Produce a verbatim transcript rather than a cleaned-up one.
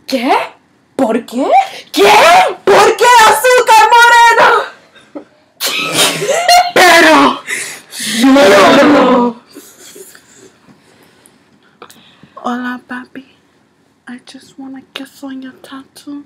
¿Qué? ¿Por qué? ¿Qué? ¿Por qué azúcar moreno? Pero yo. Hola, papi. I just wanna kiss on your tattoo.